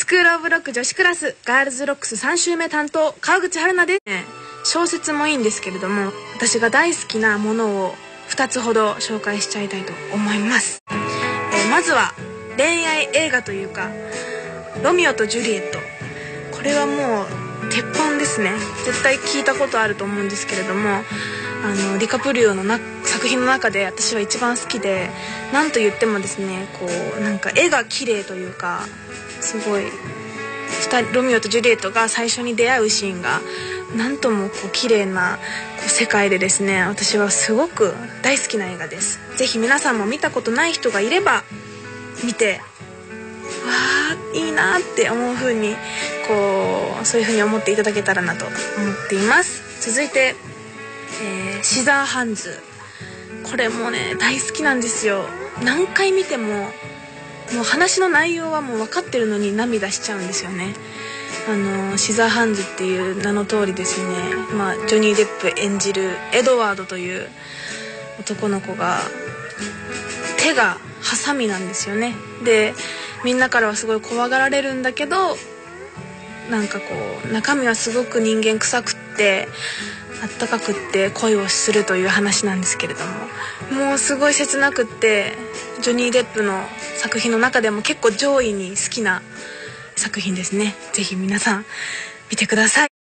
スクールオブロック女子クラスガールズロックス3週目担当川口春奈です。小説もいいんですけれども、私が大好きなものを2つほど紹介しちゃいたいと思います。まずは恋愛映画というかロミオとジュリエット。これはもう鉄板ですね。絶対聞いたことあると思うんですけれども、ディカプリオの作品の中で私は一番好きで、なんと言ってもですね、こうなんか絵が綺麗というか、すごいロミオとジュリエットが最初に出会うシーンがなんともこう綺麗な世界でですね、私はすごく大好きな映画です。ぜひ皆さんも見たことない人がいれば見て、わーいいなって思う風にそういう風に思っていただけたらなと思っています。続いて、シザーハンズ。これもね大好きなんですよ。何回見てももう話の内容はもう分かってるのに涙しちゃうんですよね。シザーハンズっていう名の通りですね、ジョニー・デップ演じるエドワードという男の子が手がハサミなんですよね。でみんなからはすごい怖がられるんだけど、なんかこう中身はすごく人間臭くってあったかくって恋をするという話なんですけれども、もうすごい切なくって、ジョニー・デップの作品の中でも結構上位に好きな作品ですね。ぜひ皆さん見てください。